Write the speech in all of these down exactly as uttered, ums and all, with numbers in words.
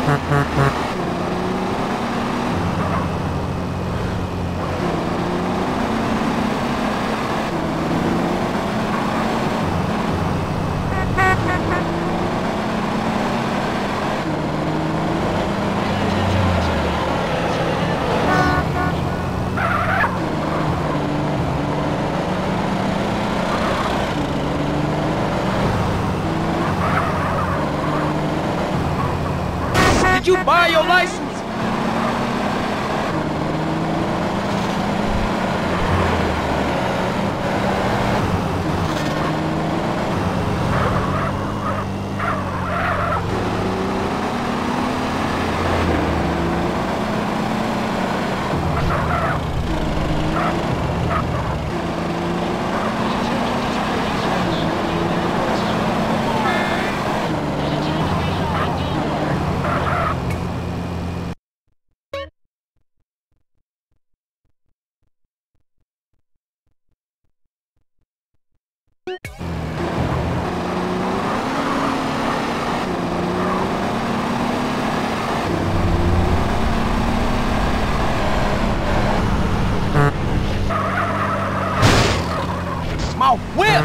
Did you buy your license? My whip!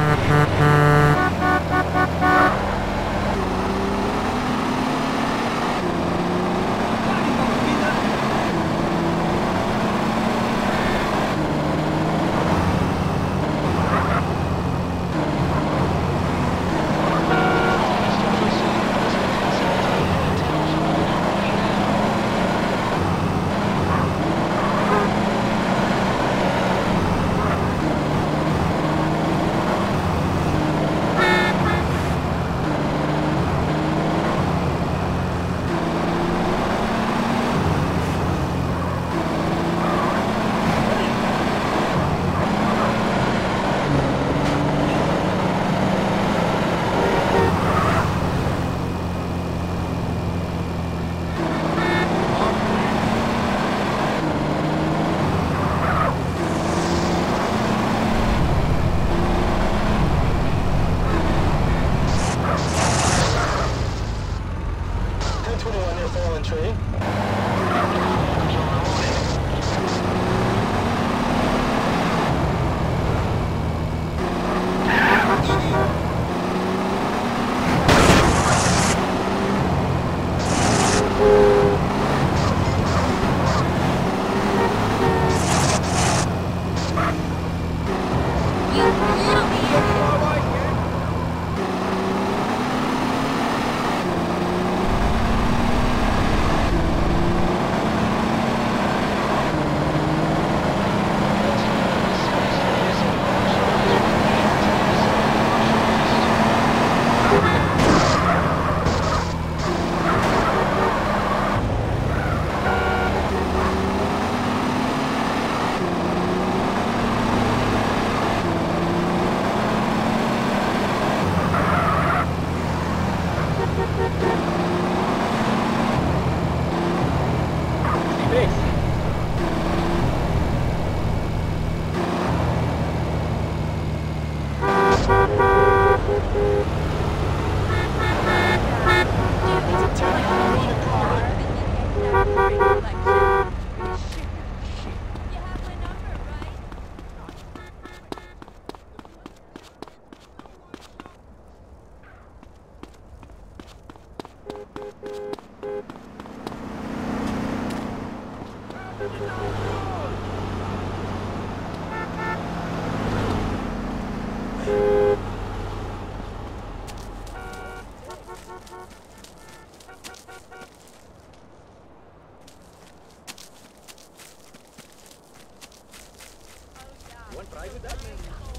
Want to try with that?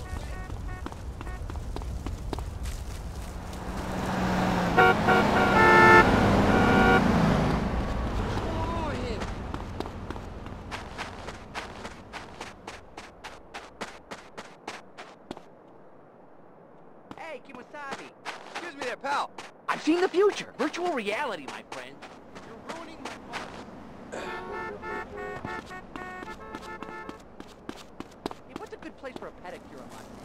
Hey, Kimosabi. Excuse me there, pal. I've seen the future. Virtual reality, my friend. You're ruining my fun. Hey, what's a good place for a pedicure on my...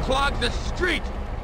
clog the street!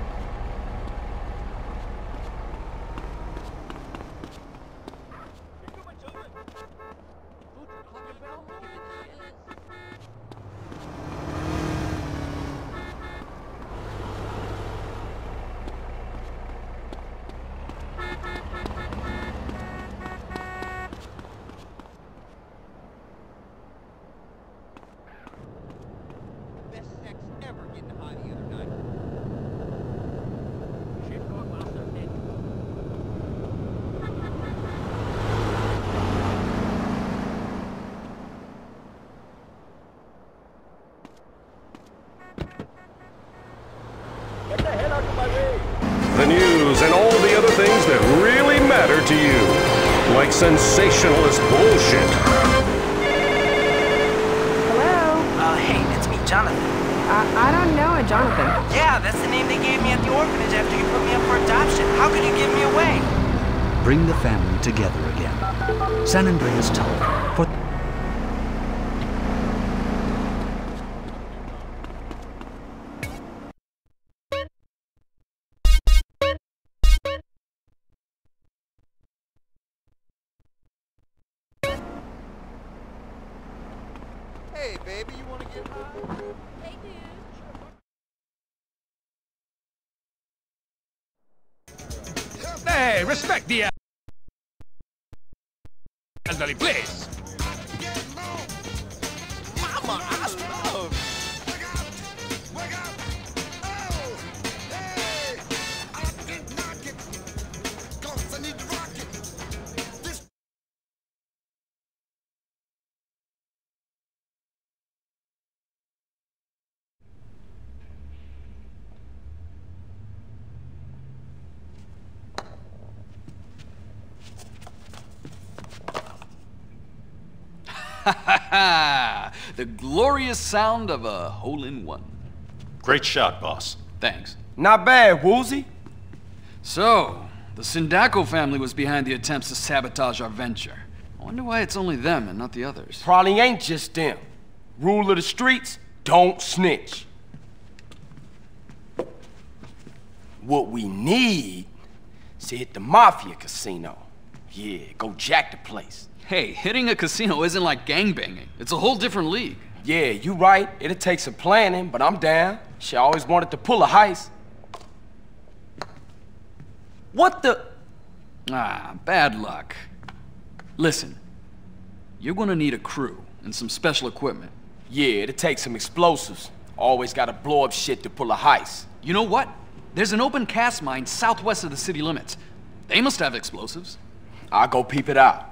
The news and all the other things that really matter to you. Like sensationalist bullshit. Hello? Uh, hey, it's me, Jonathan. I, I don't know a Jonathan. Yeah, that's the name they gave me at the orphanage after you put me up for adoption. How could you give me away? Bring the family together again. San Andreas Tower. For Hey, baby, you wanna get high? Hey, dude. Hey, respect the elderly, please! Mama, I love The glorious sound of a hole-in-one. Great shot, boss. Thanks. Not bad, Woozie. So, the Sindaco family was behind the attempts to sabotage our venture. I wonder why it's only them and not the others. Probably ain't just them. Rule of the streets, don't snitch. What we need is to hit the Mafia casino. Yeah, go jack the place. Hey, hitting a casino isn't like gangbanging. It's a whole different league. Yeah, you right. It'll take some planning, but I'm down. She always wanted to pull a heist. What the? Ah, bad luck. Listen, you're gonna need a crew and some special equipment. Yeah, it'll take some explosives. Always gotta blow up shit to pull a heist. You know what? There's an open cast mine southwest of the city limits. They must have explosives. I'll go peep it out.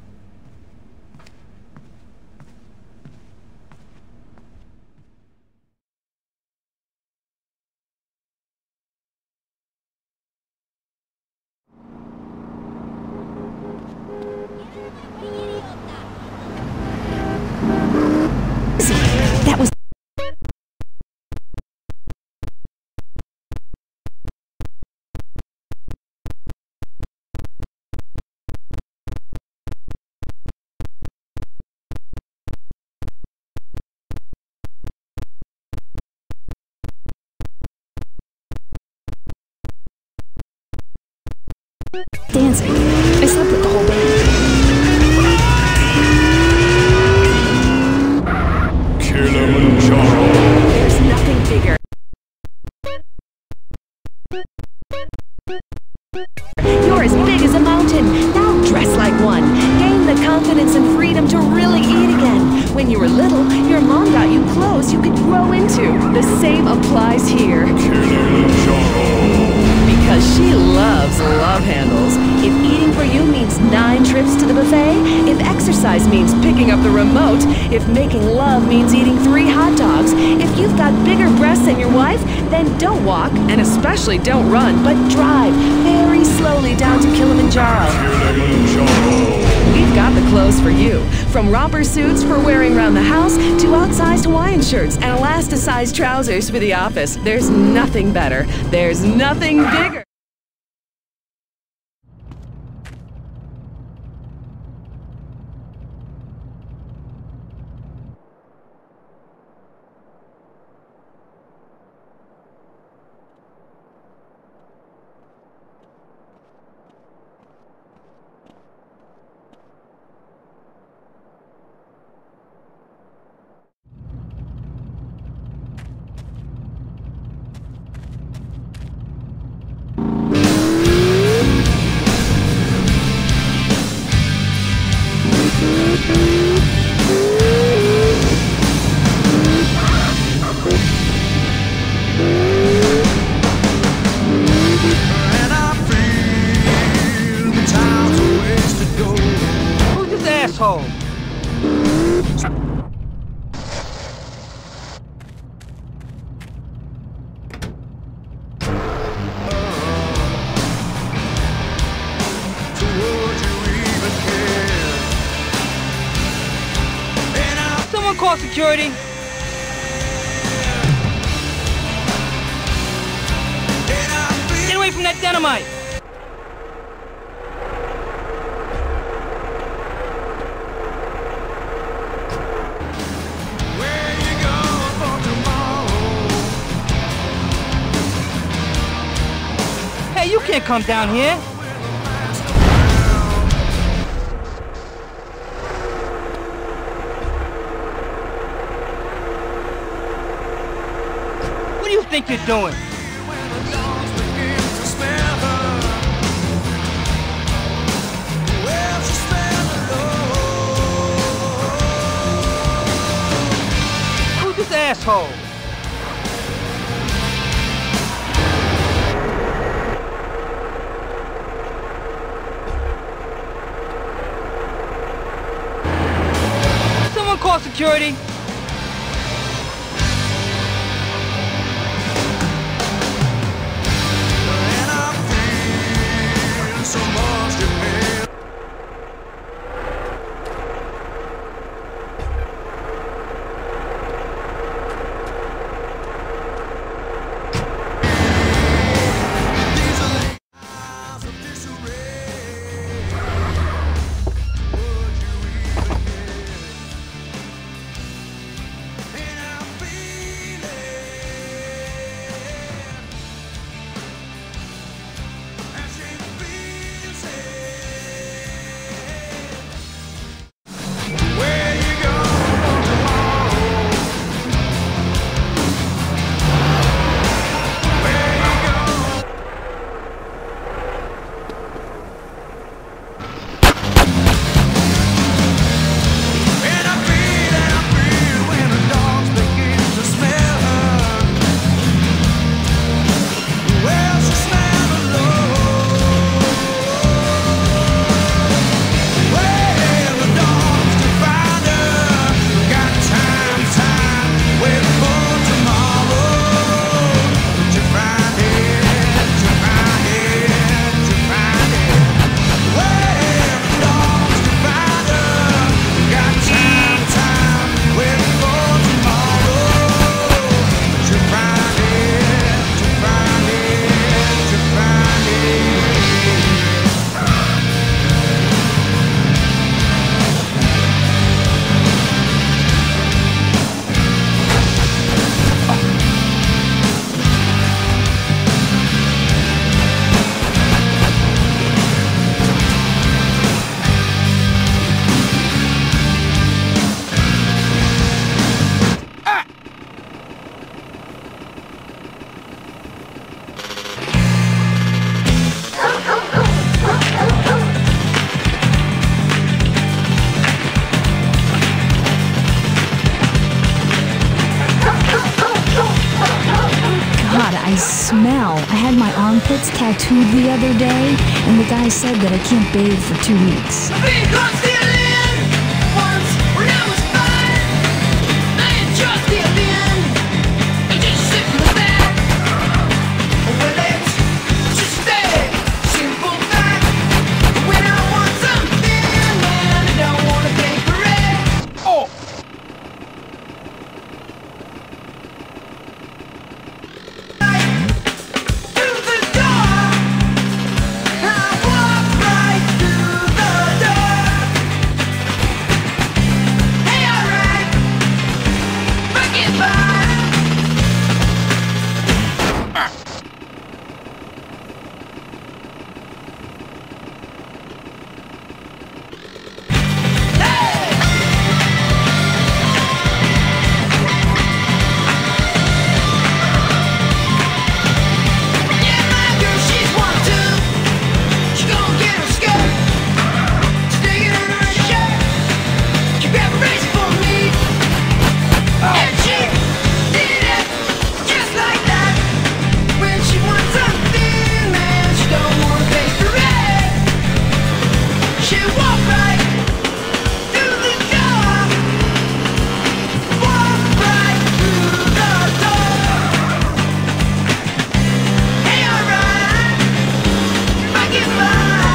That was... dancing. I slept with the whole band. Kilimanjaro. There's nothing bigger. You're as big as a mountain. Now dress like one. Gain the confidence and freedom to really eat again. When you were little, your mom got you clothes you could grow into. The same applies here. Kilimanjaro. Because she loves love handles. If eating for you means nine trips to the buffet, if exercise means picking up the remote, if making love means eating three hot dogs, if you've got bigger breasts than your wife, then don't walk, and especially don't run, but drive very slowly down to Kilimanjaro. Kilimanjaro. We've got the clothes for you. From romper suits for wearing around the house to outsized Hawaiian shirts and elasticized trousers for the office. There's nothing better. There's nothing bigger. Someone call security. Get away from that dynamite. Hey, you can't come down here. What do you think you're doing? Who's this asshole? Someone call security. I smell. I had my armpits tattooed the other day, and the guy said that I can't bathe for two weeks.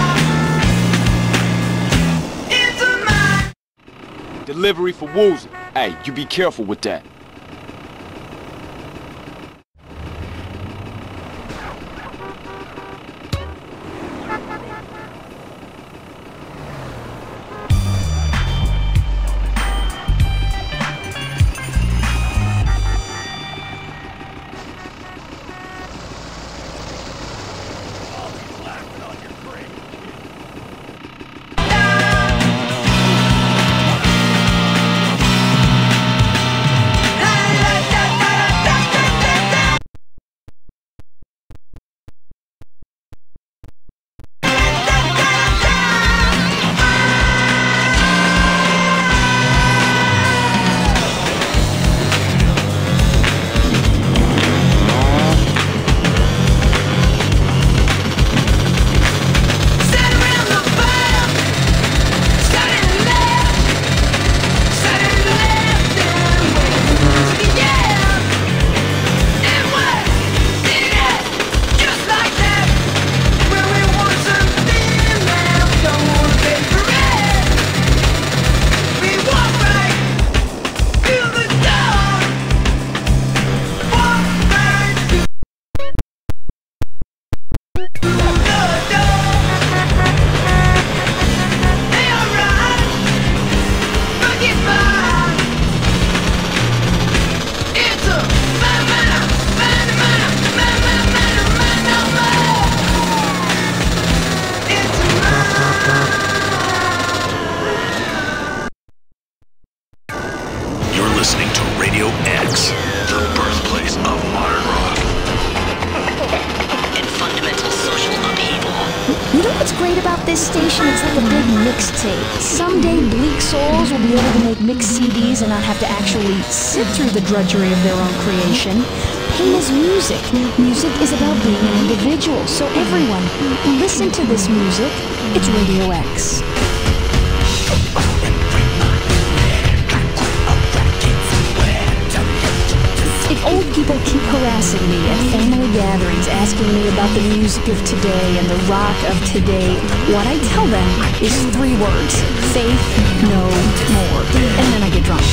Delivery for Woozie. Hey, you be careful with that. This station is like a big mixtape. Someday Bleak Souls will be able to make mixed C Ds and not have to actually sit through the drudgery of their own creation. Pain is music. Music is about being an individual. So everyone, listen to this music. It's Radio X. If old people keep harassing me at family gatherings, asking me about the music of today and the rock of today, what I tell them is three words: faith, no more. And then I get drunk.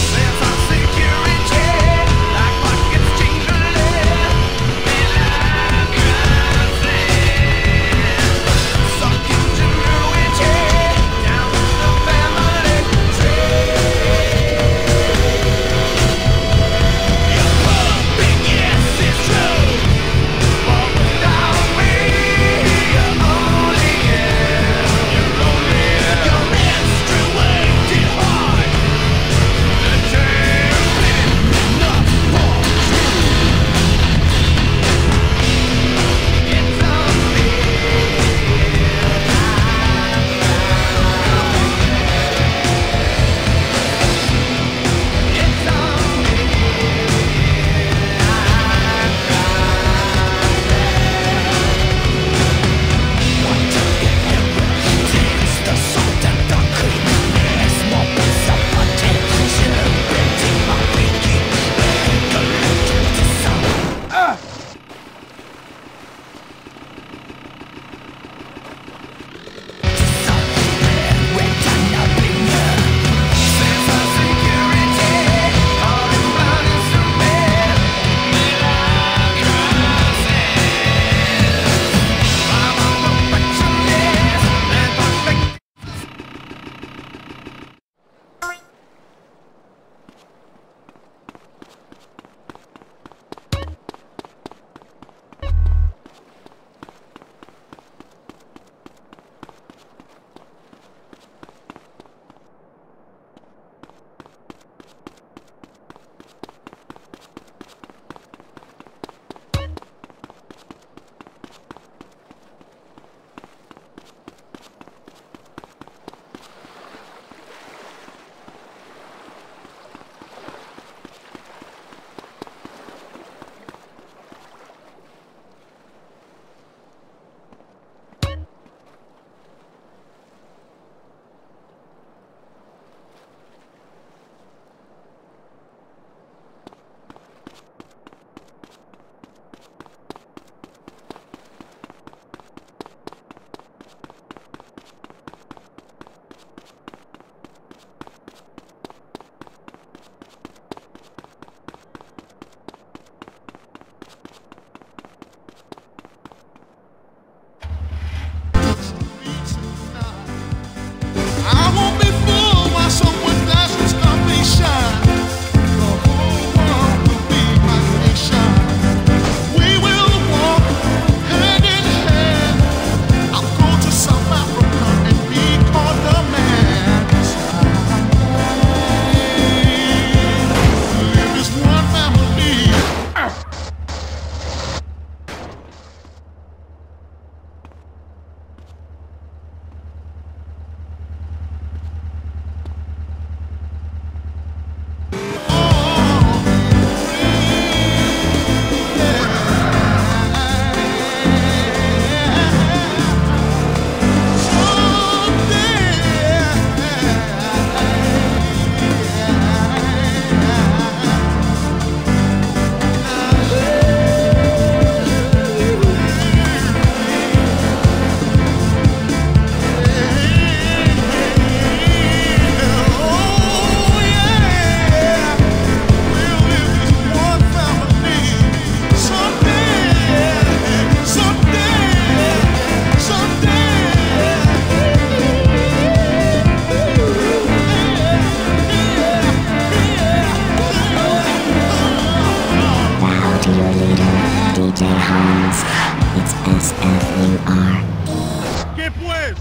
J Hans. It's S F U R. ¿Qué pues?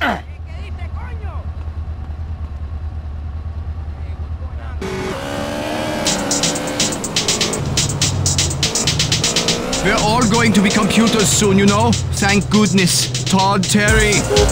We're all going to be computers soon, you know? Thank goodness. Todd Terry.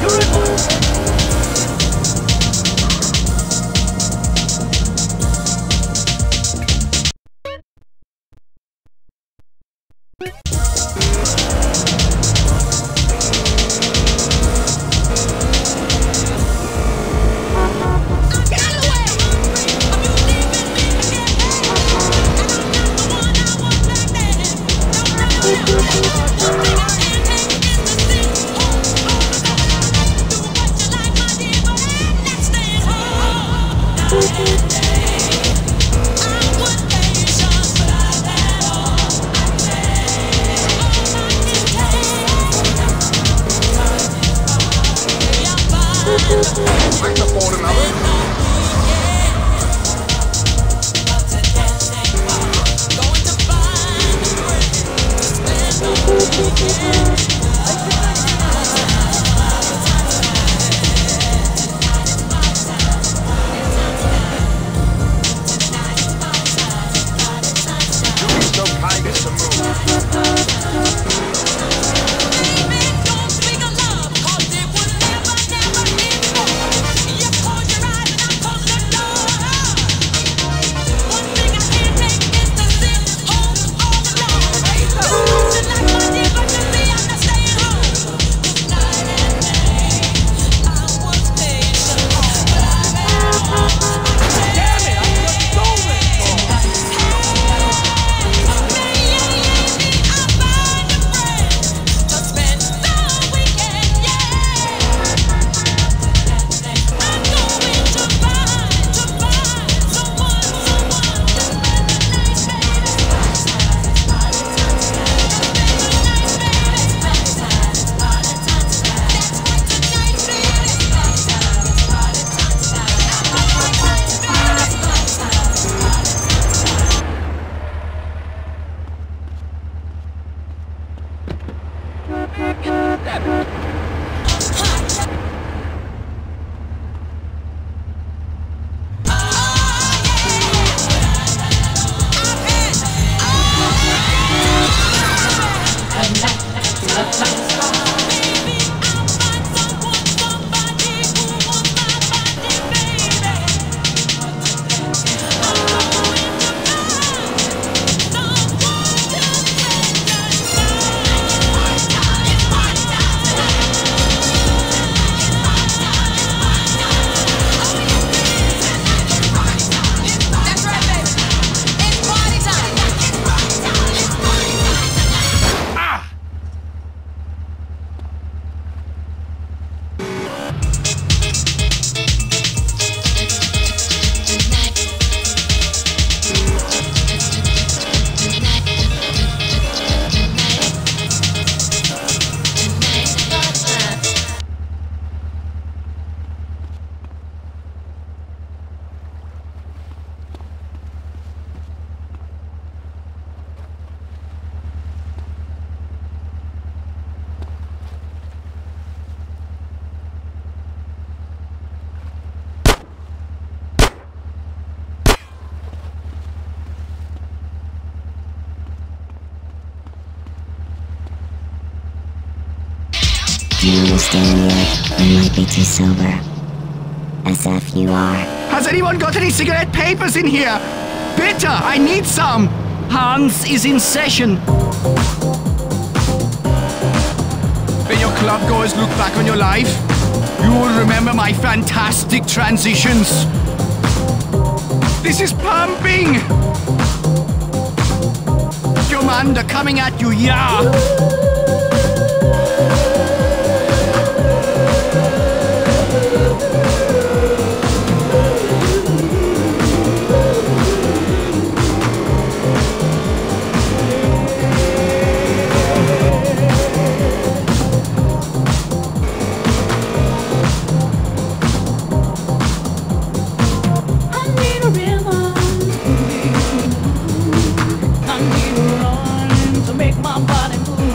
Do you understand yet? I might be too sober. S F U R. Has anyone got any cigarette papers in here? Bitter, I need some! Hans is in session. When your club goers look back on your life, you will remember my fantastic transitions. This is pumping! Commander coming at you, yeah! Make my body move.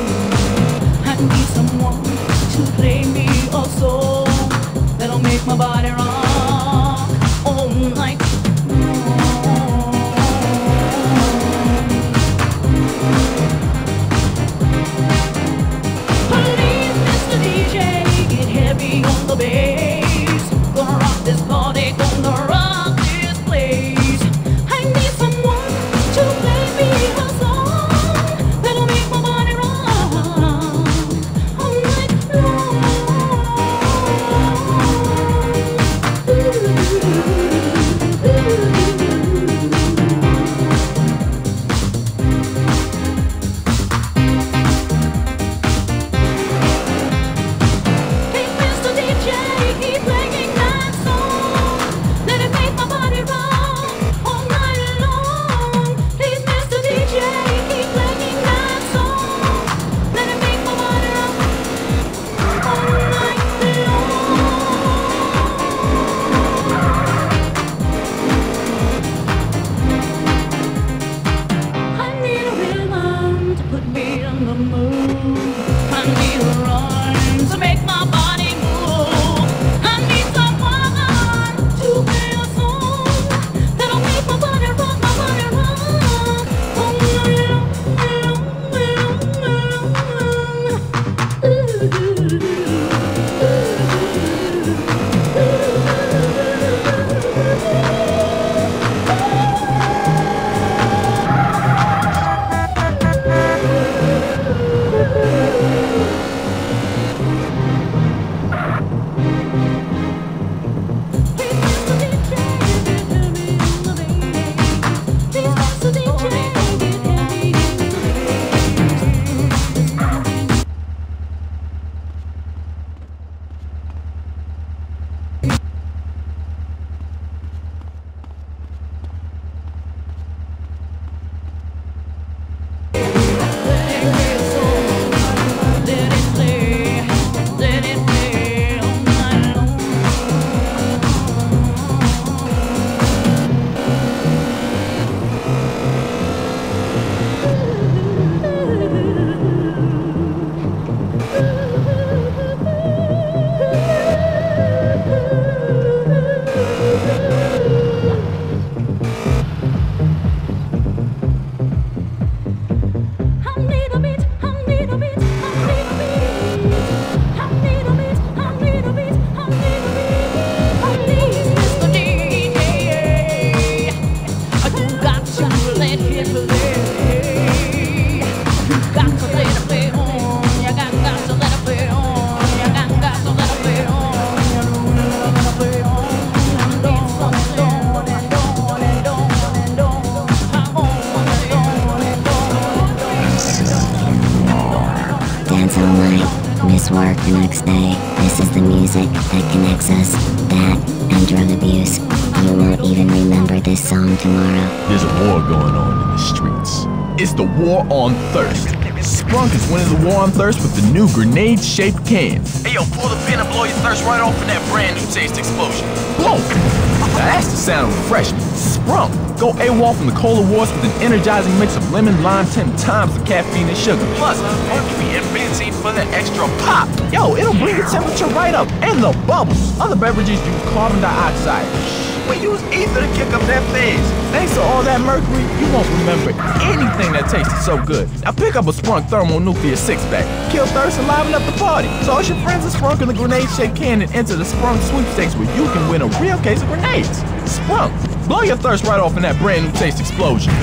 work the next day. This is the music that connects us. That and drug abuse. You won't even remember this song tomorrow. There's a war going on in the streets. It's the war on thirst. Sprunk is winning the war on thirst with the new grenade-shaped can. Hey yo, pull the pin and blow your thirst right off in that brand new Taste Explosion. Blow! Now that's the sound of refreshment. Sprunk. Go AWOL from the Cola Wars with an energizing mix of lemon, lime, ten times the caffeine and sugar. Plus, mercury and benzene for the extra pop. Yo, it'll bring the temperature right up. And the bubbles. Other beverages use carbon dioxide. We use ether to kick up that fizz. Thanks to all that mercury, you won't remember anything that tasted so good. Now pick up a Sprunk Thermonuclear six-pack. Kill thirst and liven up the party. So it's your friends at Sprunk in the grenade-shaped can and enter the Sprunk sweepstakes where you can win a real case of grenades. Sprunk, blow your thirst right off in that brand new Taste Explosion.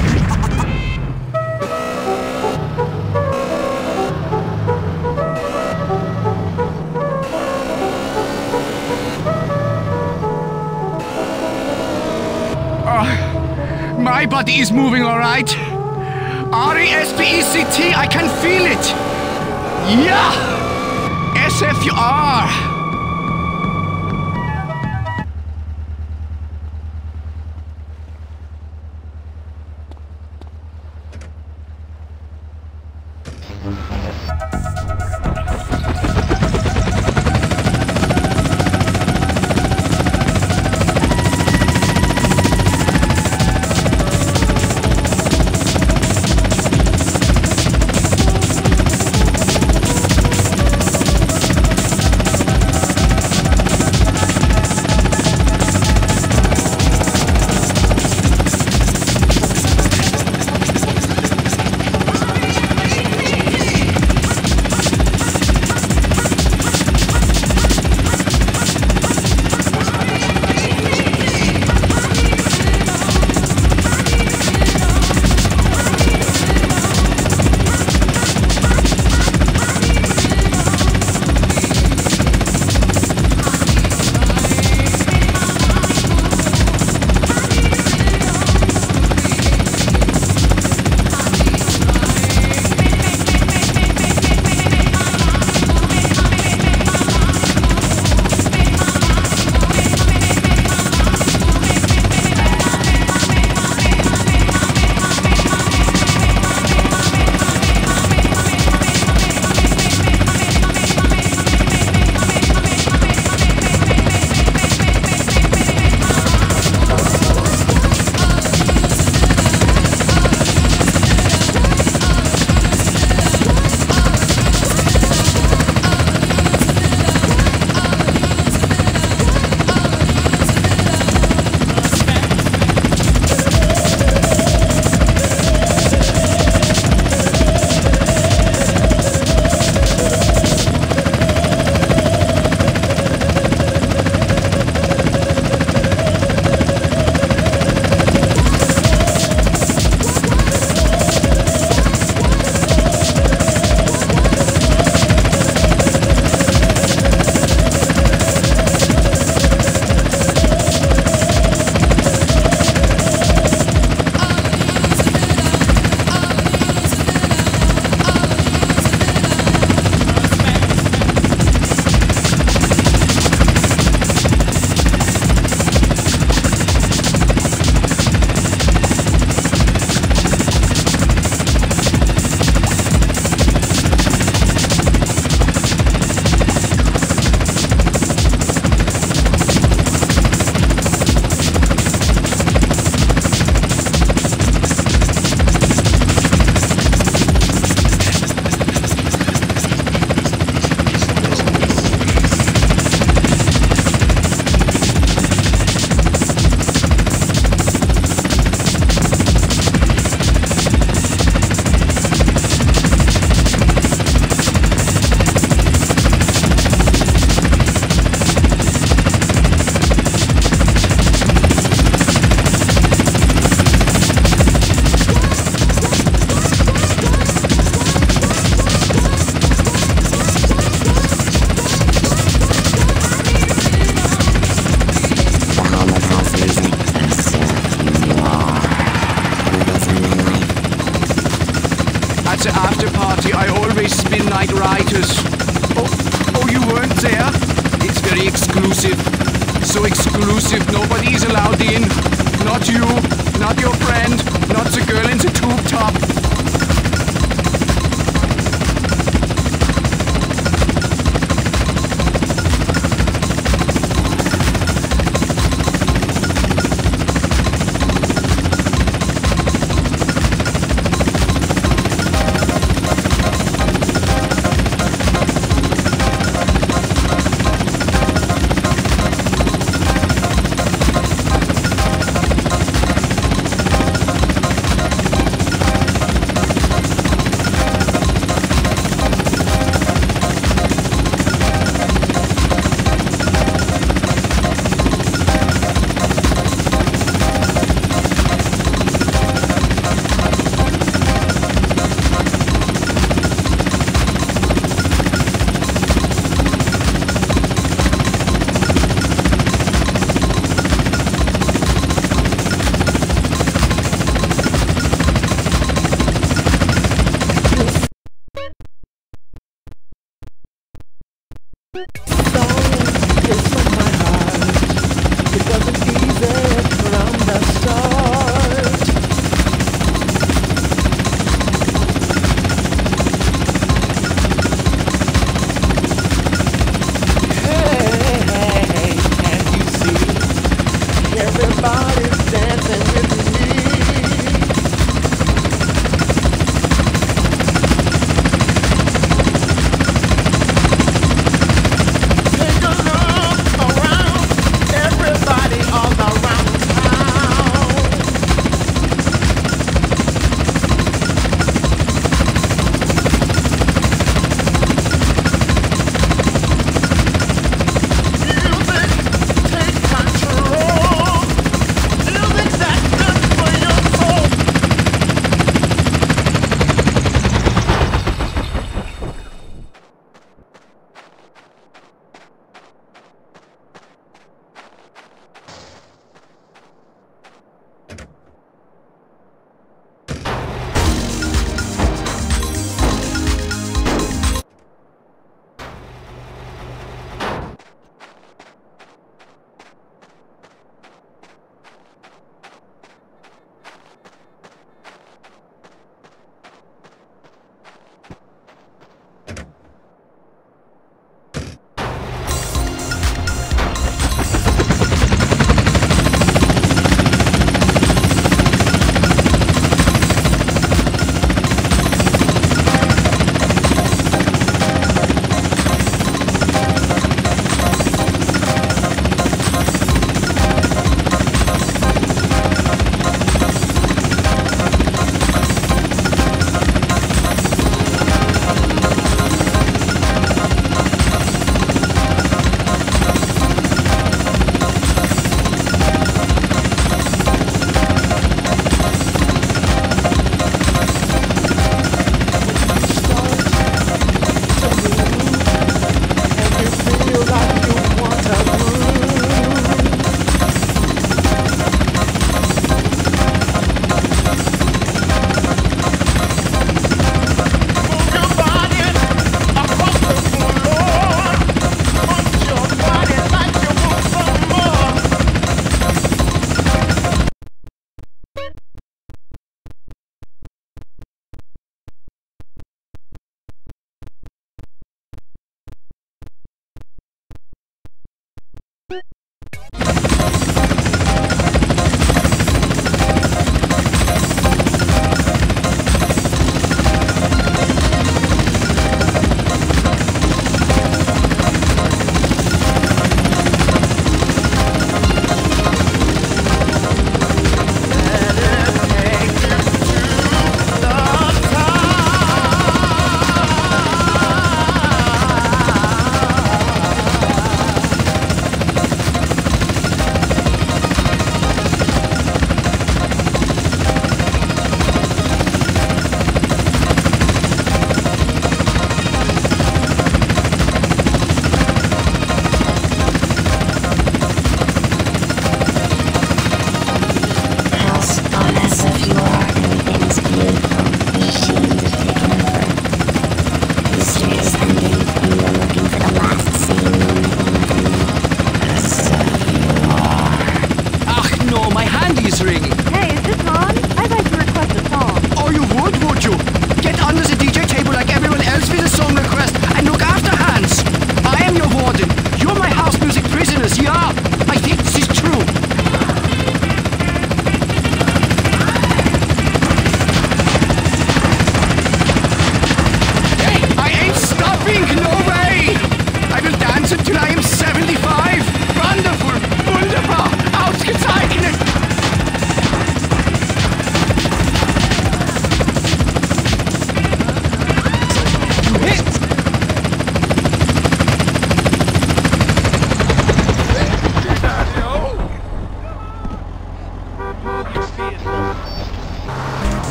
My body is moving all right. R E S P E C T, I can feel it. Yeah! S F U R. At the after party, I always spin night writers. Oh. you weren't there. It's very exclusive. So exclusive, nobody's allowed in. Not you, not your friend, not the girl in the tube top.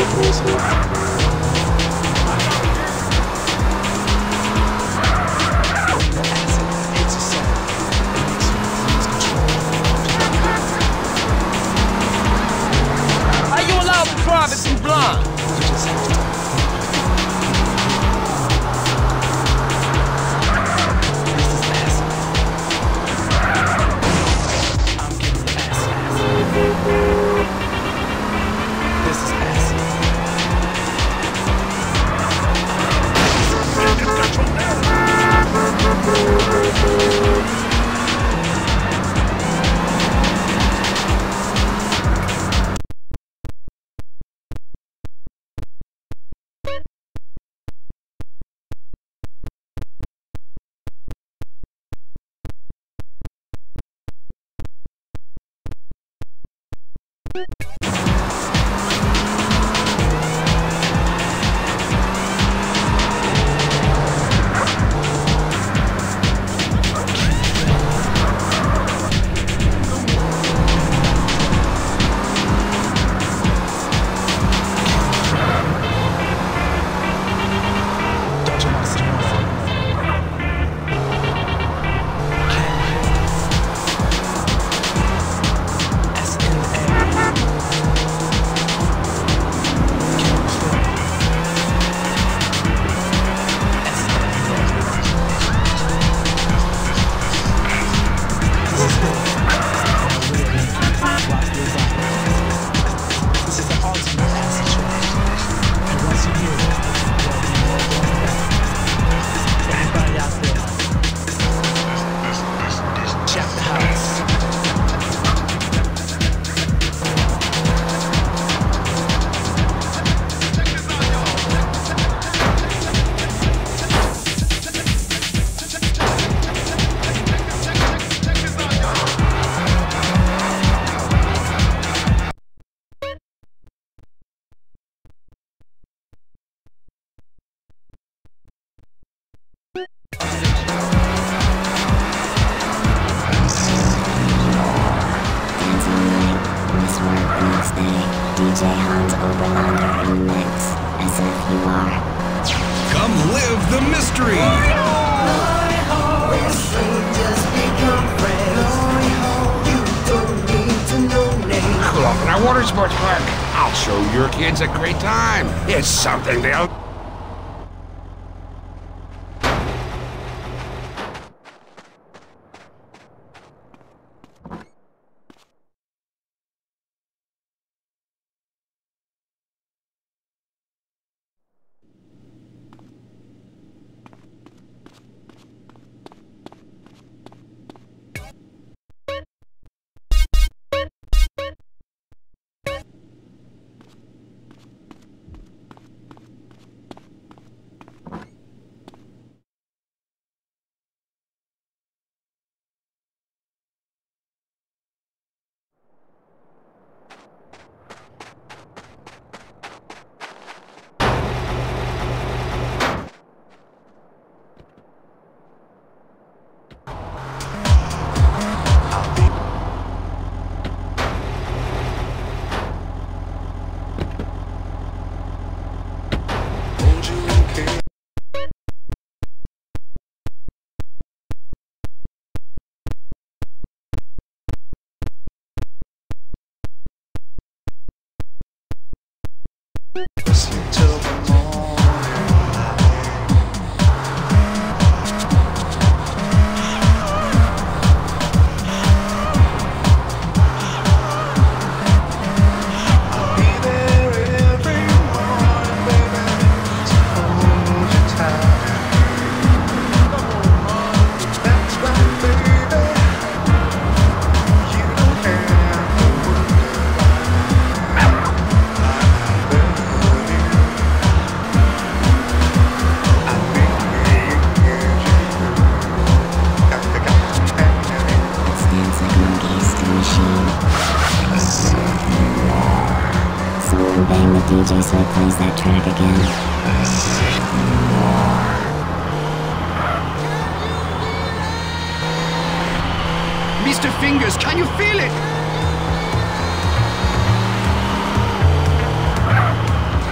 How you allowed to drive it through blind? D J Hans Oberlander in the mix, as if you are. Come live the mystery! Cool off in our water sports park. I'll show your kids a great time. It's something they'll... Bang the D J so he plays that track again. Mister Fingers, can you feel it?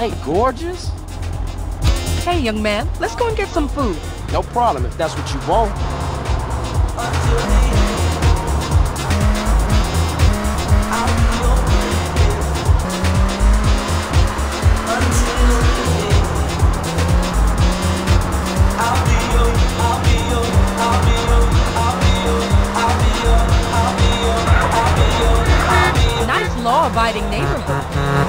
ain't gorgeous? Hey, young man, let's go and get some food. No problem if that's what you want. Nice law-abiding neighborhood.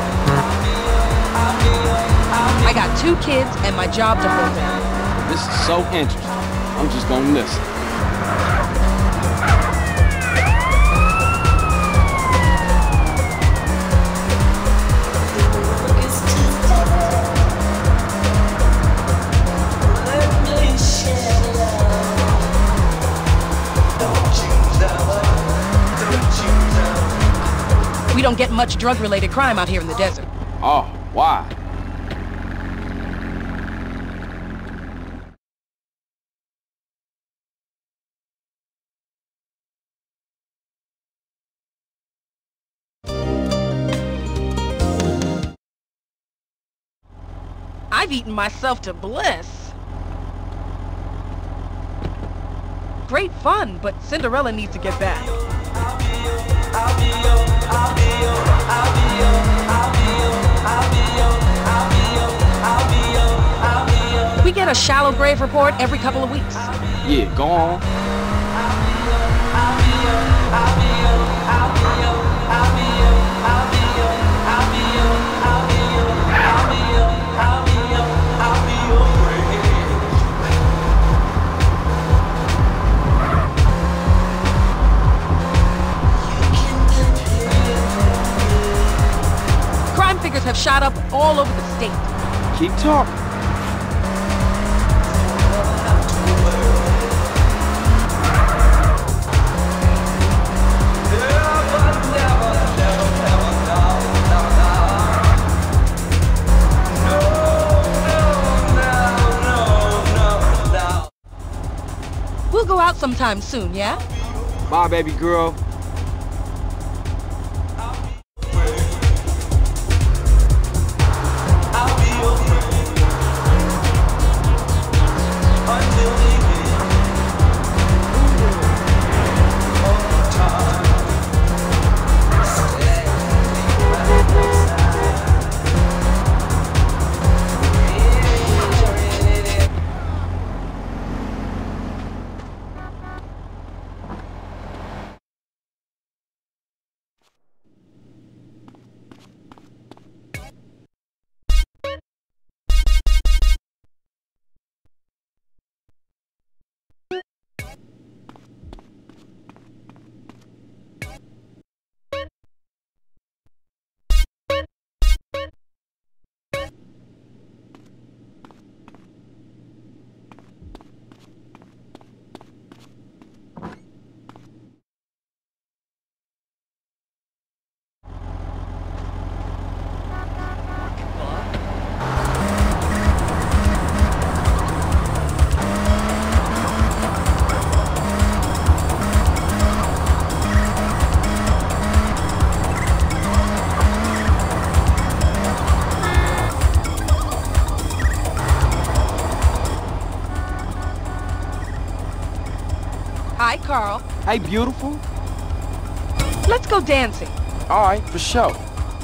I got two kids and my job to hold down. This is so interesting. I'm just gonna listen. We don't get much drug-related crime out here in the desert. Oh, why? I've eaten myself to bliss. Great fun, but Cinderella needs to get back. We get a shallow grave report every couple of weeks. Yeah, go on. Crime figures have shot up all over the state. Keep talking. We'll go out sometime soon, yeah? Bye, baby girl. Hi, Carl. Hey, beautiful. Let's go dancing. All right, for sure.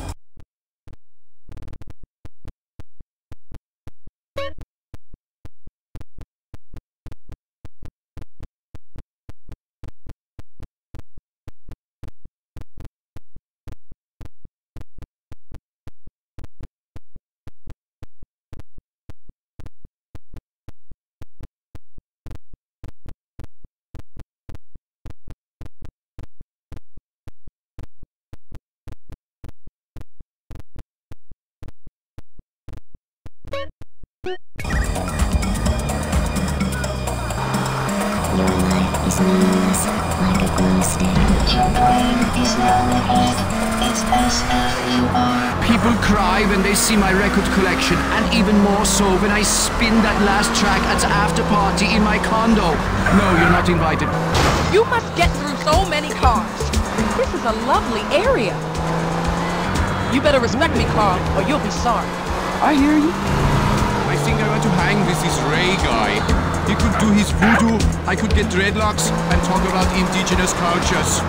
Your life is meaningless, like a glow stick. Your brain is now replaced. It's as if you are. People cry when they see my record collection, and even more so when I spin that last track at the after party in my condo. No, you're not invited. You must get through so many cars. This is a lovely area. You better respect me, Carl, or you'll be sorry. I hear you. I think I want to hang with this Ray guy. He could do his voodoo, I could get dreadlocks and talk about indigenous cultures.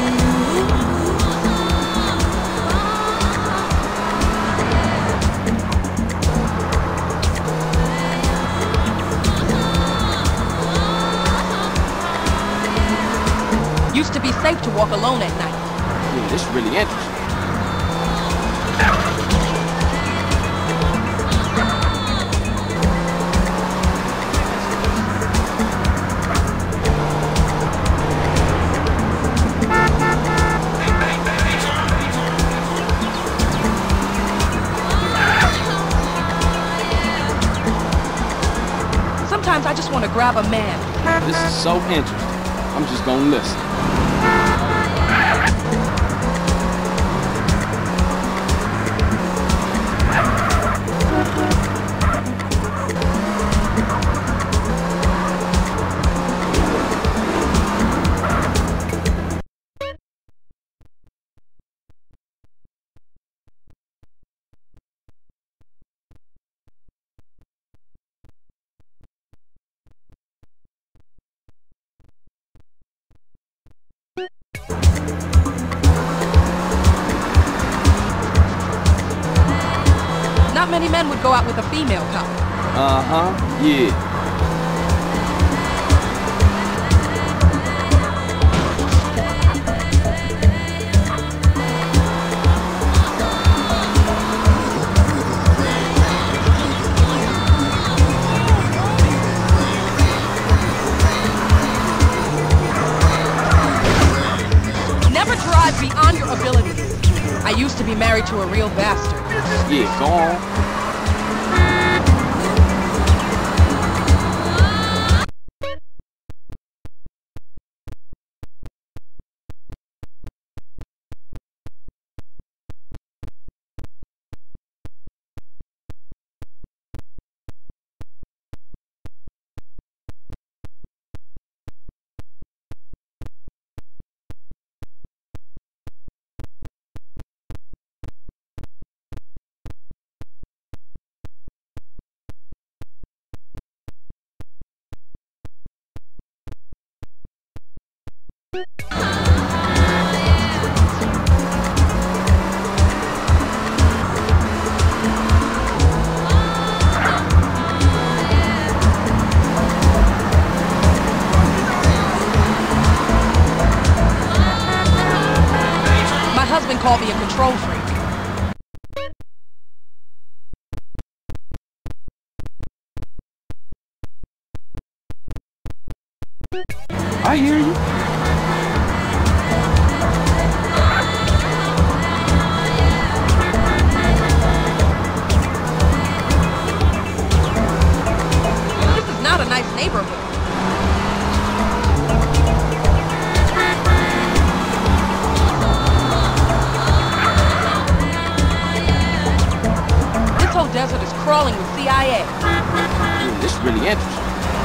Used to be safe to walk alone at night. Yeah, this is really interesting. Sometimes I just want to grab a man. This is so interesting. I'm just gonna listen. Not many men would go out with a female cop. Uh-huh, yeah. Never drive beyond your abilities. I used to be married to a real bastard. Yeah, go on. My husband called me a control freak. I hear you. This is not a nice neighborhood. This whole desert is crawling with C I A. Dude, this is really interesting.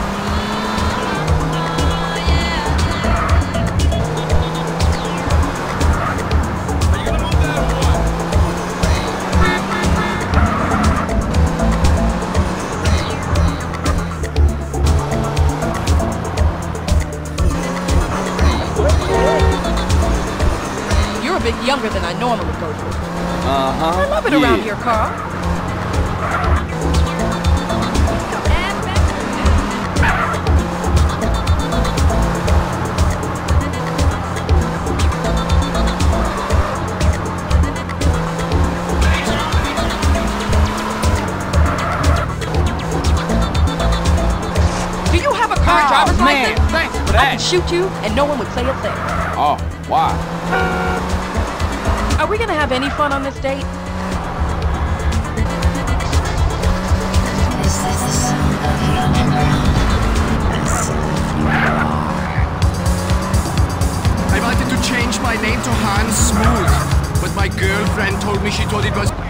You're a bit younger than I normally would go for. Uh-huh. I love it yeah. around here, Carl. Do you have a car Oh, driver's man, license? thanks for I that. can shoot you, and no one would say a thing. Oh, why? Are we gonna have any fun on this date? Is this the sound of your underground? As you are. I wanted to change my name to Hans Smooth, but my girlfriend told me she thought it was...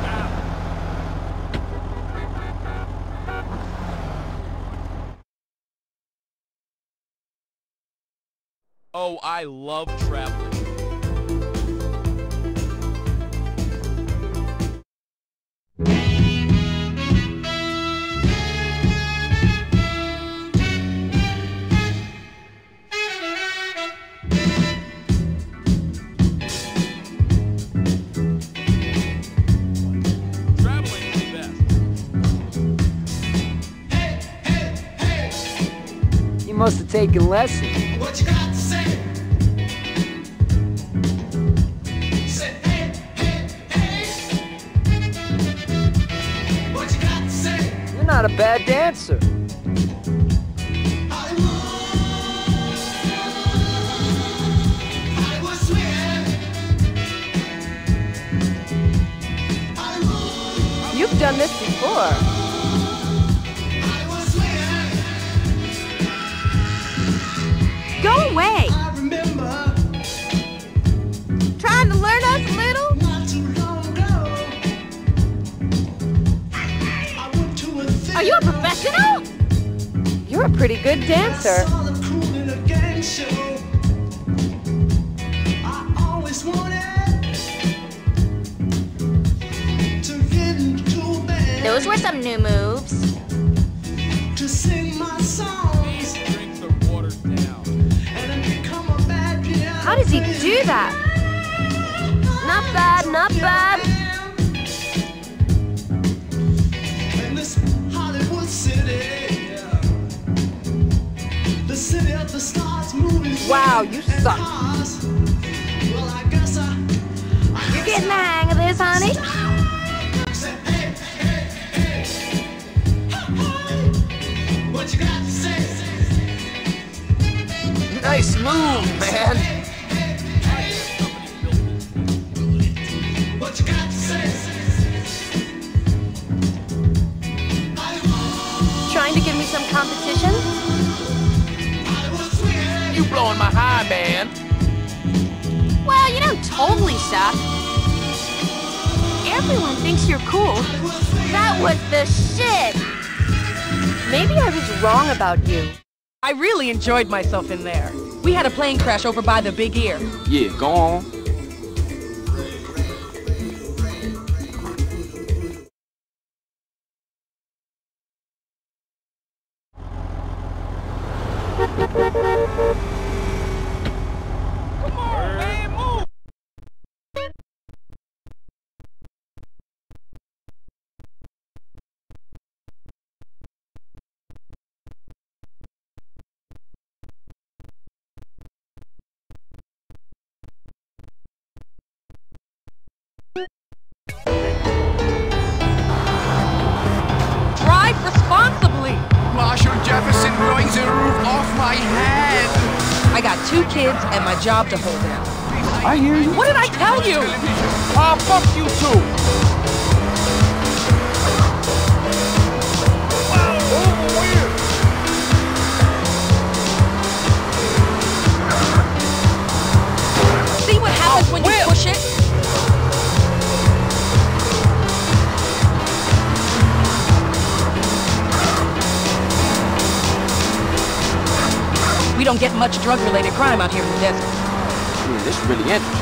Oh, I love traveling. You must have taken lessons. What you got to say? Say, hey, hey, hey. What you got to say? You're not a bad dancer. You've done this before. Go away! Trying to learn us a little? Are you a professional? You're a pretty good dancer. Those were some new moves. To sing my songs. Drink the watered down. And become a bad piano. How does he do that? Not bad, not bad. In this Hollywood city, the city of the stars moving. Wow, you suck. Well, I guess I, I You're getting the hang of this, honey. What you got to say? Nice move, man. What you got to say? Trying to give me some competition? You blowing my high, man. Well, you don't totally suck. Everyone thinks you're cool. That was the shit. Maybe I was wrong about you. I really enjoyed myself in there. We had a plane crash over by the Big Ear. Yeah, go on. Come on, man, move! Drive responsibly! Marshal Jefferson blowing the roof off my head. I got two kids and my job to hold down. I hear you. What did I tell you? Ah, fuck you too. See what happens when you push it? We don't get much drug-related crime out here in the desert. Yeah, this is really interesting.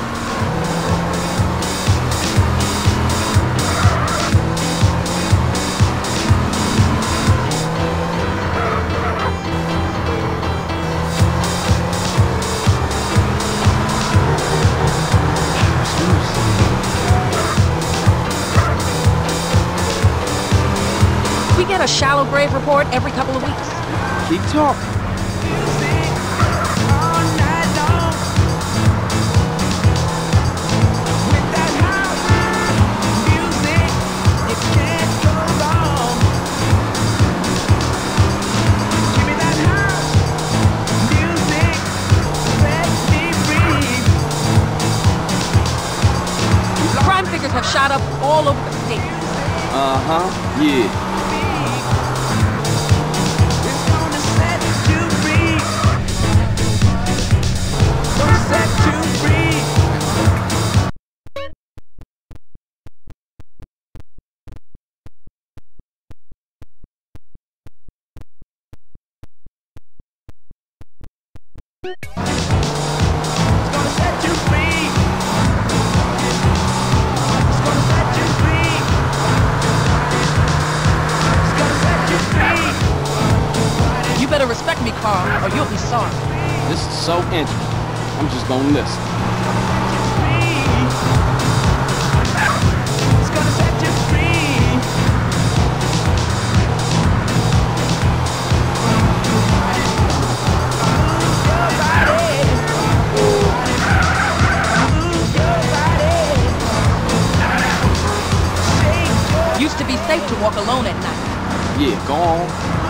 We get a shallow grave report every couple of weeks. Keep talking. Crime figures have shot up all over the state. Uh-huh, yeah. You better respect me, Carl, or you'll be sorry. This is so interesting. I'm just gonna listen. to walk alone at night. Yeah, go on.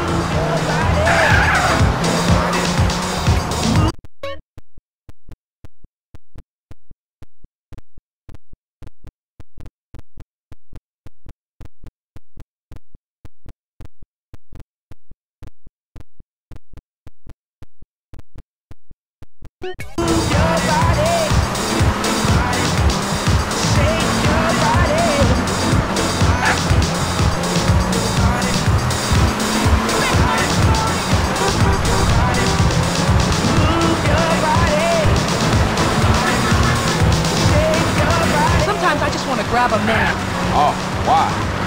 Sometimes I just want to grab a man. Oh, why?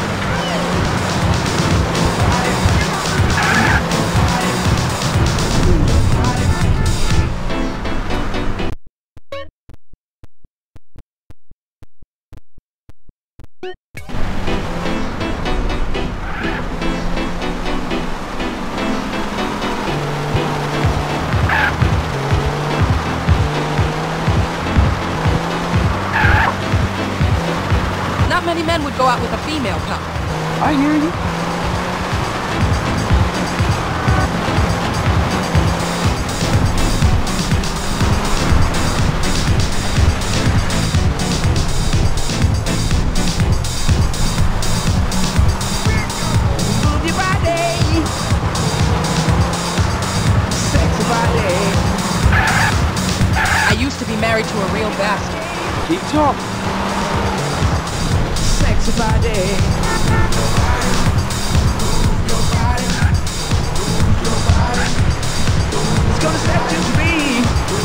Not many men would go out with a female cop. I hear you. Move your body. Sexy body. I used to be married to a real bastard. Keep talking. Sexy body. It's gonna set you free.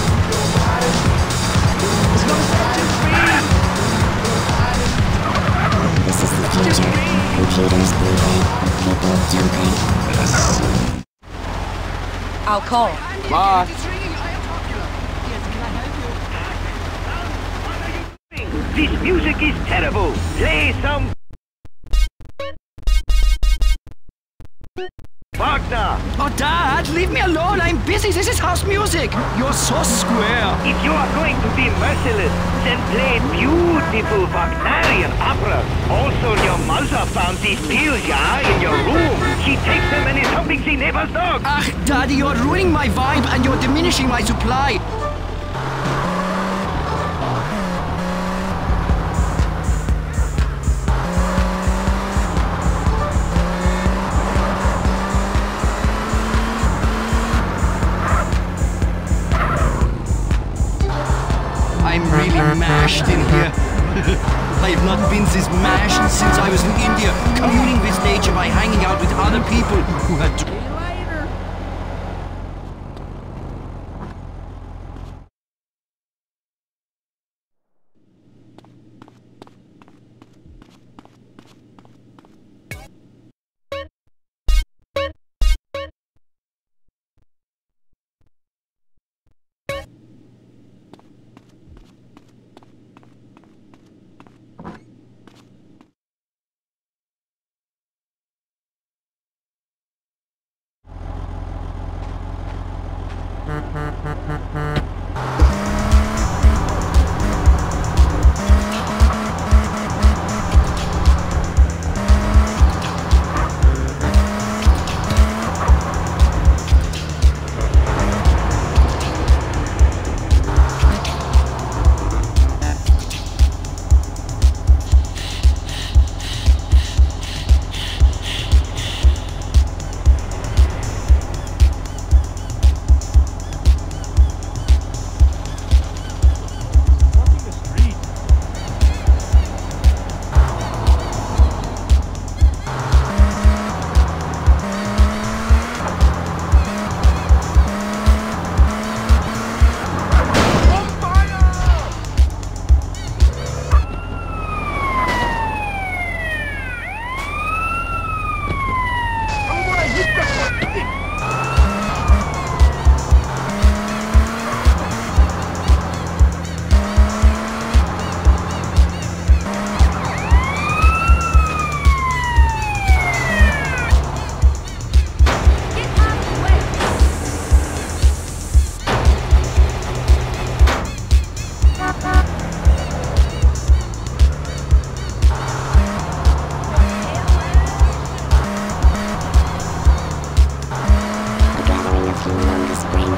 It's gonna set you free. This is the future. Computers moving, people jumping. I'll call. Bye. This music is terrible. Play some Wagner. Oh, Dad, leave me alone. I'm busy. This is house music. You're so square. If you are going to be merciless, then play beautiful Wagnerian opera. Also, your mother found these pills, yeah, in your room. She takes them and is hoping she never talks. Ach, Daddy, you're ruining my vibe and you're diminishing my supply. I'm really mashed in here. I have not been this mashed since I was in India, communing with nature by hanging out with other people who had to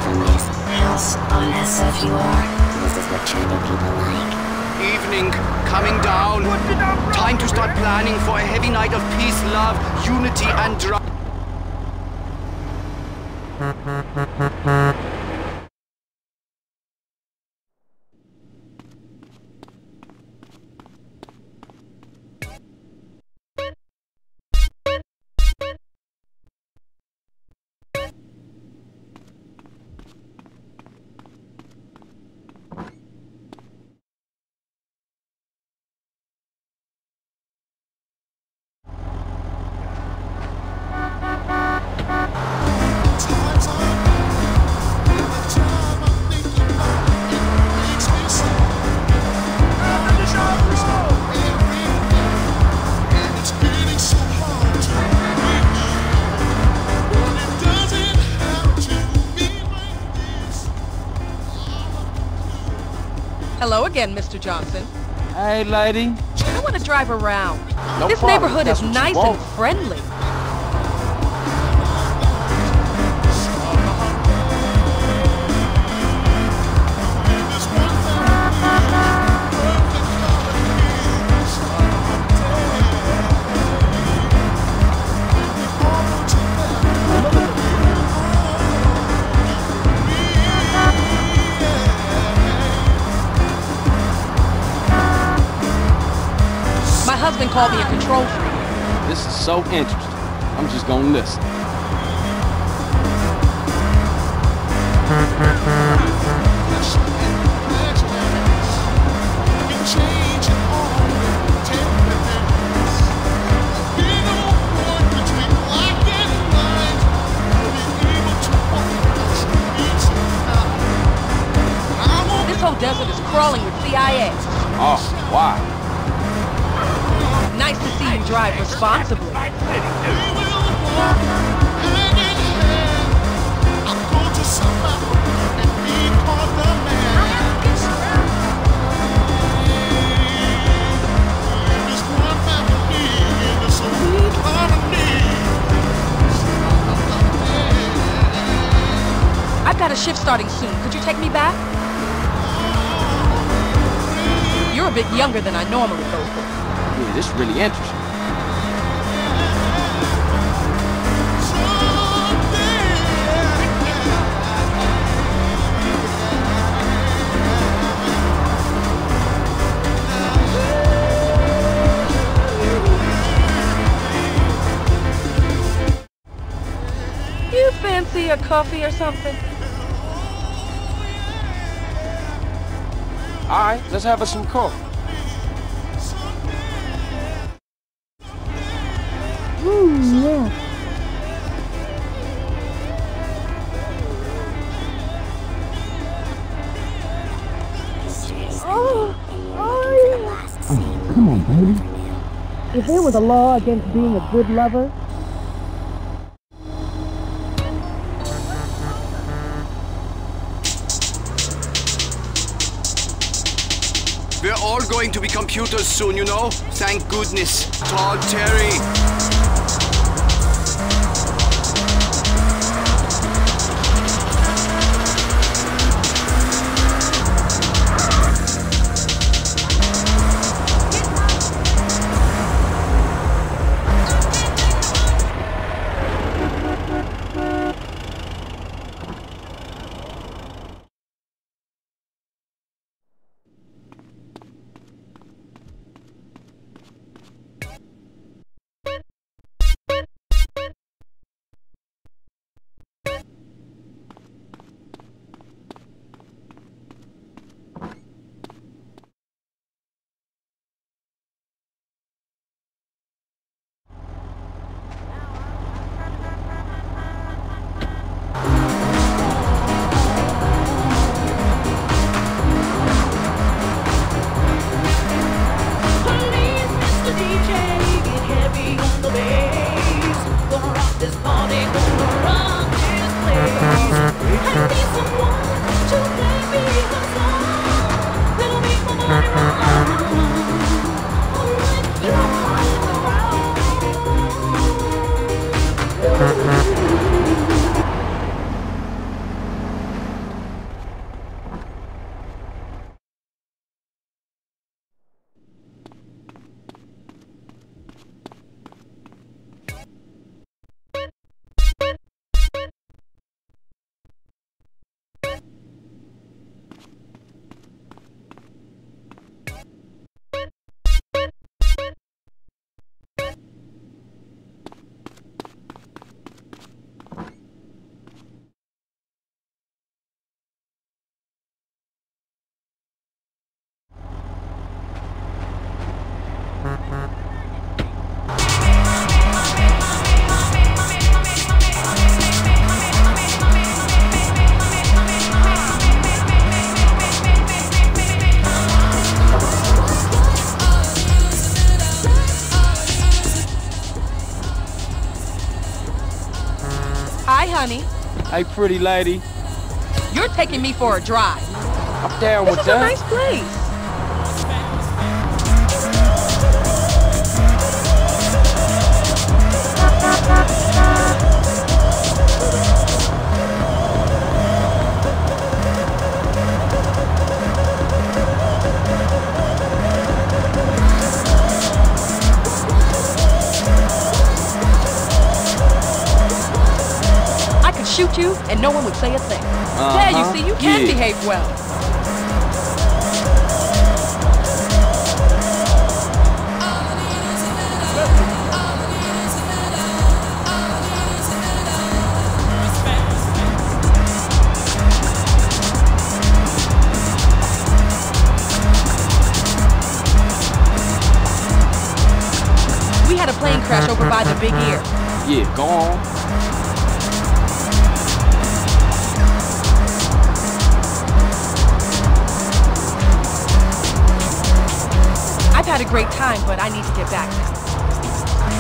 from this house on S F you are. This is what trendy people like. Evening coming down. Time to start planning for a heavy night of peace, love, unity, and drama. Hello again, Mister Johnson. Hey, lady. I want to drive around. No this problem. neighborhood That's is what you nice want. and friendly. My husband called me a control freak. This is so interesting. I'm just gonna listen. This whole desert is crawling with C I A. Oh, why? Nice to see you drive responsibly. I've got a shift starting soon. Could you take me back? You're a bit younger than I normally go for. Yeah, this is really interesting. You fancy a coffee or something? All right, let's have us some coffee. Mmm, yeah. Oh, oh, Come on, baby. If there was a law against being a good lover, We're all going to be computers soon, you know? Thank goodness. Tall Terry. Hi, honey. Hey, pretty lady. You're taking me for a drive. I'm down This with is a that. nice place. I could shoot you and no one would say a thing. Uh-huh. There, you see, you can Yeah. behave well. We had a plane crash over by the Big Ear. Yeah, go on. I've had a great time, but I need to get back now.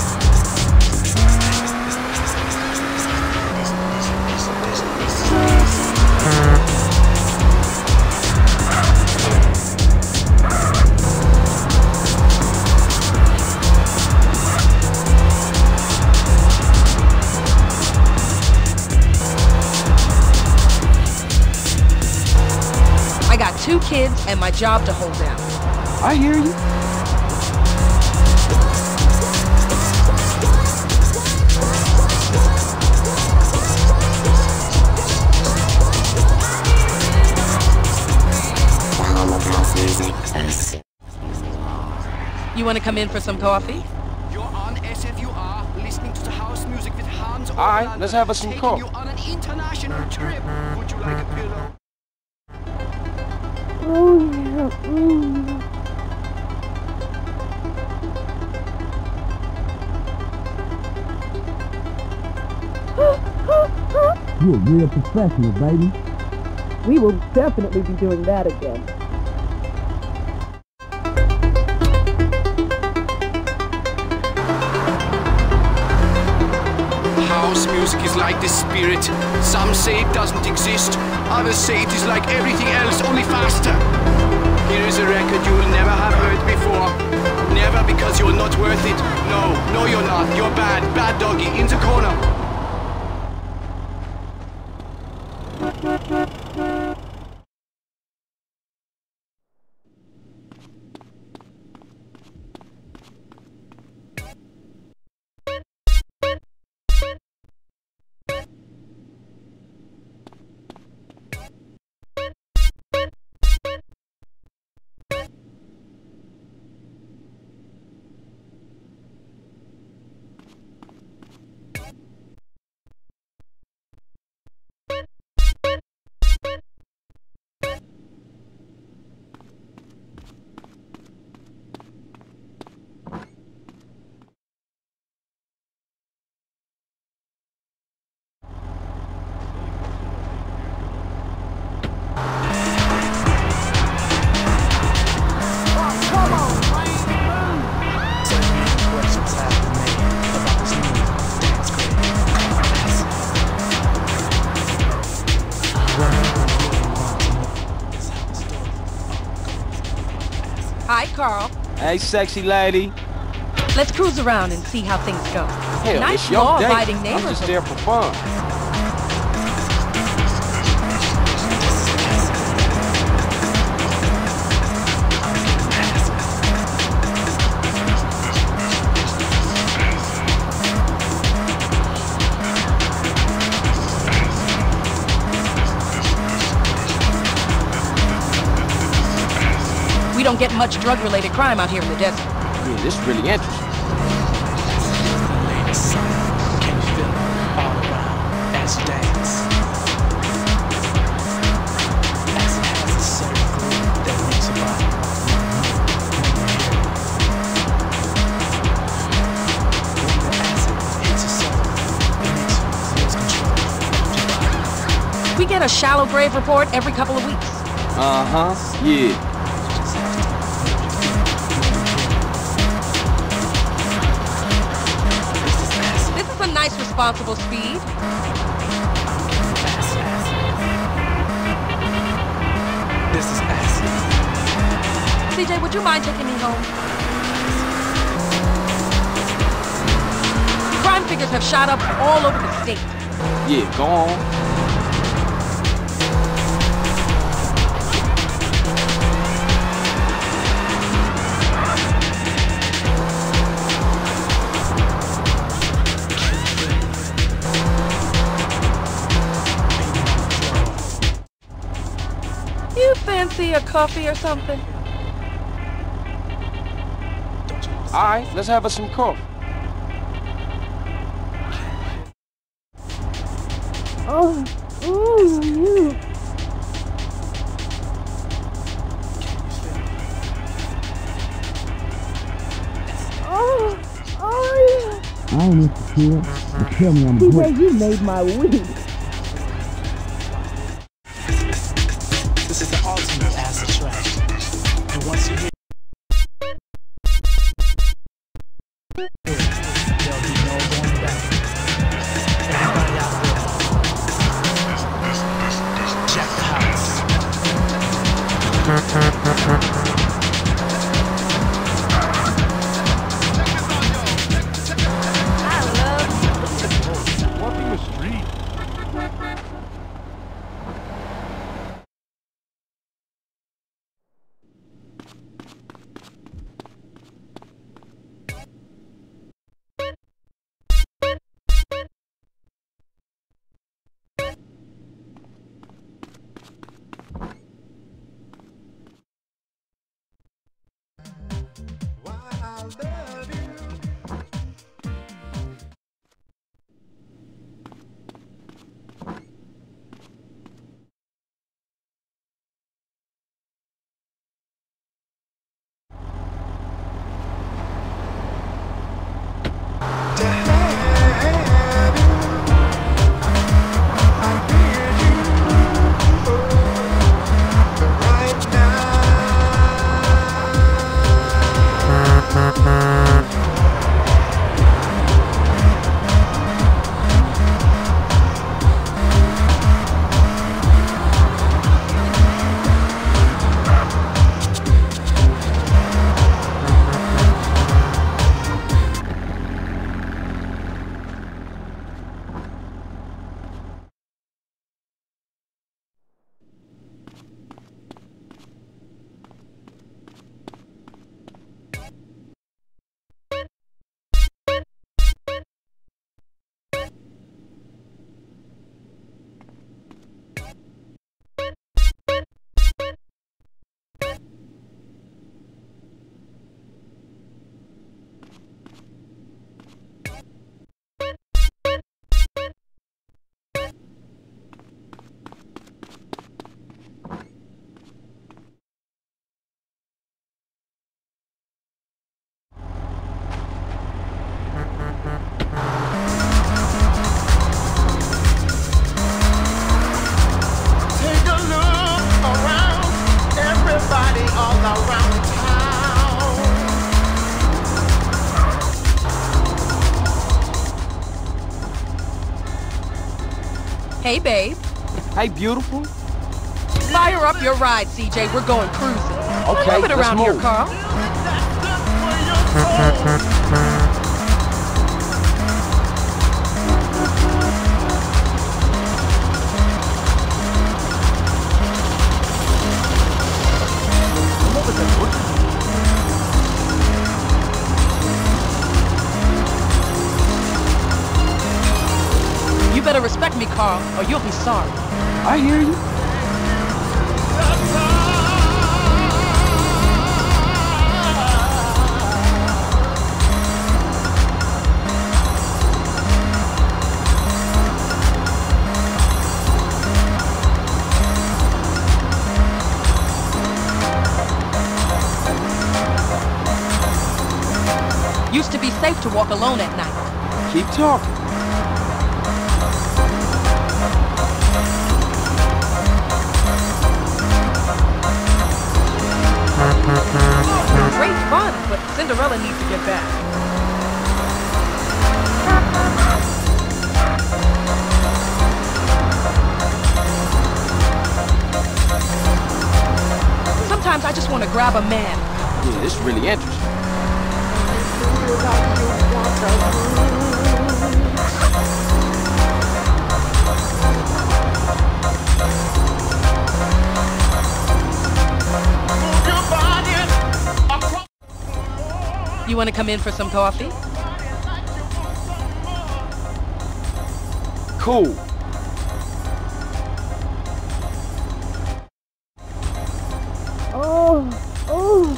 I got two kids and my job to hold down. I hear you. The home of house music. Us. You want to come in for some coffee? You're on S F U R, listening to the house music with Hans. All right, let's have us some taking coffee. you on an international trip. Would you like a pillow? You're a real professional, baby. We will definitely be doing that again. House music is like the spirit. Some say it doesn't exist, others say it is like everything else, only faster. Here is a record you will never have heard before. Never, because you're not worth it. No, no you're not. You're bad, bad doggy, in the corner. Hi, Carl. Hey, sexy lady. Let's cruise around and see how things go. Hell, nice it's your day. law-abiding I'm neighborhood. just there for fun. We don't get much drug-related crime out here in the desert. Yeah, this is really interesting. Can you feel it all around as you dance? As it has a certain groove that makes your body when the acid hits your soul, it makes you lose control of your body. We get a shallow grave report every couple of weeks. Uh-huh, yeah. This is That's a nice, responsible speed. Fast, fast. This is acid. C J, would you mind taking me home? Crime figures have shot up all over the state. Yeah, go on. You fancy a coffee or something? All right, let's have us some coffee. Oh, oh, you. Oh, oh, yeah. I ain't insecure. You tell me I'm C J, great. you made my week. This is the ultimate acid track. And once you hear there'll be no going back. Everybody out there, check the house. Walking the street. Hey, babe. Hey, beautiful. Fire up your ride, C J. We're going cruising. Okay, Move it let's around here, move. Carl. You better respect me, Carl, or you'll be sorry. I hear you. Used to be safe to walk alone at night. Keep talking. Great fun, but Cinderella needs to get back. just want to grab a man. Yeah, this is really interesting. You want to come in for some coffee? Cool. Oh, oh.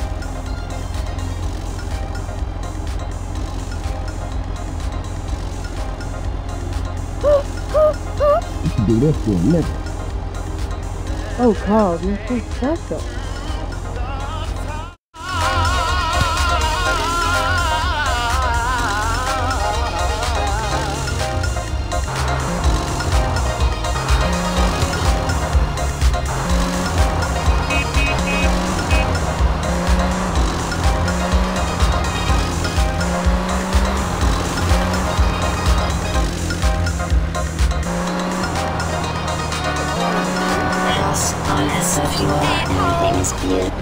You should do this for a living. Oh, Carl, you're so special. On S F U R, everything is beautiful.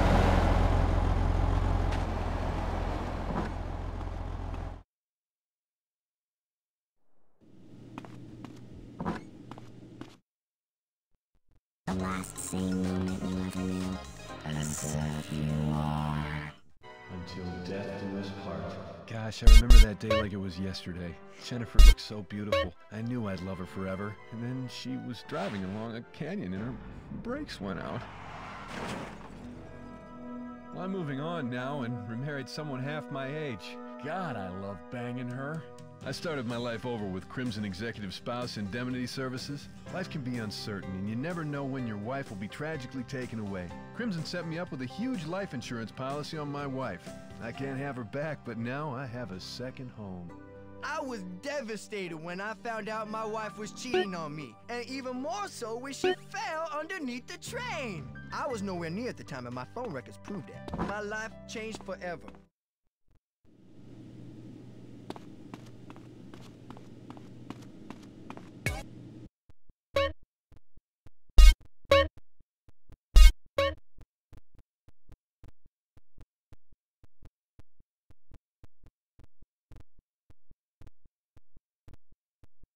The last same moment you ever knew. S F U R. Until death do us part. Gosh, I remember that day like it was yesterday. Jennifer looked so beautiful. I knew I'd love her forever. And then she was driving along a canyon and her brakes went out. Well, I'm moving on now and remarried someone half my age. God, I love banging her. I started my life over with Crimson Executive Spouse Indemnity Services. Life can be uncertain, and you never know when your wife will be tragically taken away. Crimson set me up with a huge life insurance policy on my wife. I can't have her back, but now I have a second home. I was devastated when I found out my wife was cheating on me, and even more so when she fell underneath the train. I was nowhere near at the time, and my phone records proved that. My life changed forever.